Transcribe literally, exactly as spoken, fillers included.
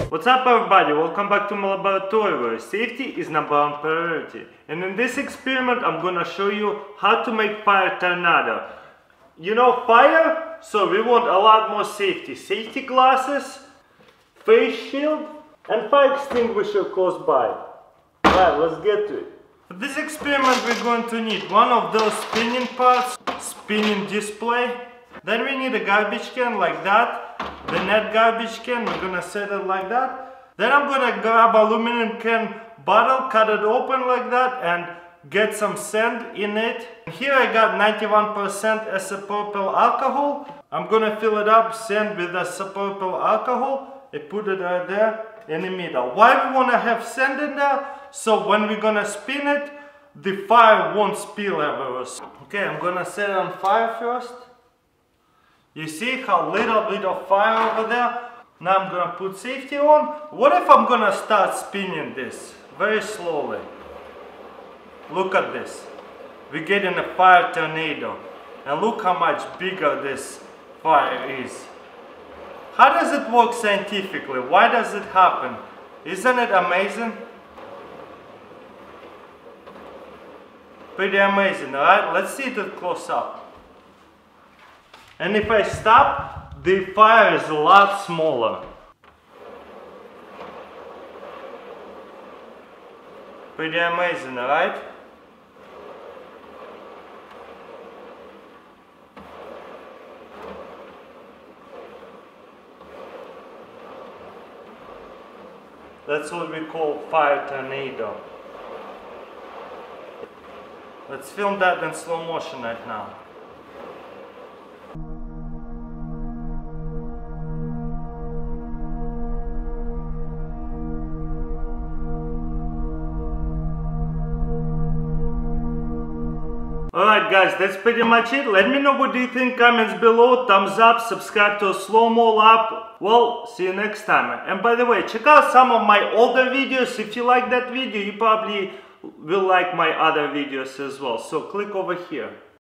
What's up everybody, welcome back to my laboratory where safety is number one priority. And in this experiment I'm gonna show you how to make fire tornado. You know fire? So we want a lot more safety. Safety glasses, face shield and fire extinguisher close by. Alright, let's get to it. For this experiment we're going to need one of those spinning parts, spinning display. Then we need a garbage can like that. The net garbage can, we're gonna set it like that. Then I'm gonna grab aluminum can bottle, cut it open like that and get some sand in it. Here I got ninety-one percent isopropyl alcohol. I'm gonna fill it up, sand with isopropyl alcohol. I put it right there in the middle. Why we wanna have sand in there? So when we're gonna spin it, the fire won't spill everywhere. Okay, I'm gonna set it on fire first. You see how little bit of fire over there? Now I'm gonna put safety on. What if I'm gonna start spinning this very slowly? Look at this. We're getting a fire tornado. And look how much bigger this fire is. How does it work scientifically? Why does it happen? Isn't it amazing? Pretty amazing, alright? Let's see it close up. And if I stop, the fire is a lot smaller. Pretty amazing, right? That's what we call fire tornado. Let's film that in slow motion right now. Alright guys, that's pretty much it. Let me know what do you think, comments below, thumbs up, subscribe to Slow Mo Lab. Well, see you next time. And by the way, check out some of my older videos. If you like that video, you probably will like my other videos as well. So click over here.